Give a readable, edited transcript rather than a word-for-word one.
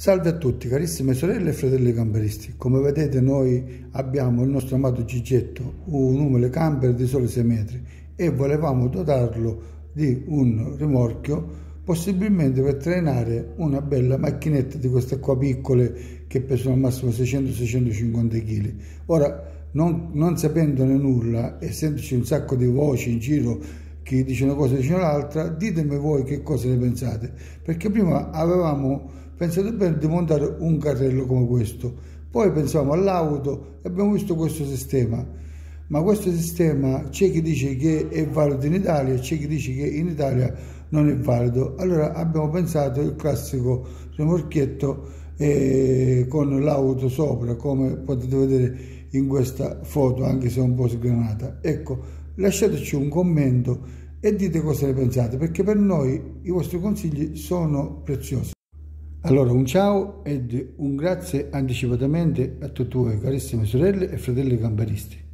Salve a tutti carissime sorelle e fratelli camperisti. Come vedete noi abbiamo il nostro amato Gigetto, un umile camper di soli 6 metri e volevamo dotarlo di un rimorchio possibilmente per trainare una bella macchinetta di queste qua piccole che pesano al massimo 600-650 kg. Ora non sapendone nulla, essendoci un sacco di voci in giro, chi dice una cosa e dice l'altra, ditemi voi che cosa ne pensate, perché prima avevamo pensato bene di montare un carrello come questo, poi pensavamo all'auto e abbiamo visto questo sistema, ma questo sistema c'è chi dice che è valido in Italia e c'è chi dice che in Italia non è valido. Allora abbiamo pensato il classico rimorchietto con l'auto sopra, come potete vedere in questa foto, anche se è un po' sgranata. Ecco, lasciateci un commento e dite cosa ne pensate, perché per noi i vostri consigli sono preziosi. Allora un ciao ed un grazie anticipatamente a tutti voi carissime sorelle e fratelli camperisti.